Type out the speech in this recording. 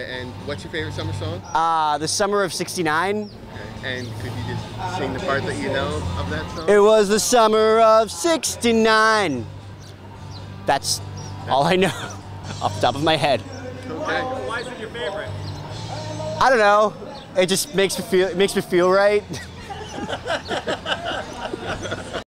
Okay, and what's your favorite summer song? The Summer of '69. Okay. And could you just sing the part that you know of that song? It was the summer of '69. That's all I know off the top of my head. Okay. Why is it your favorite? I don't know. It just makes me feel right.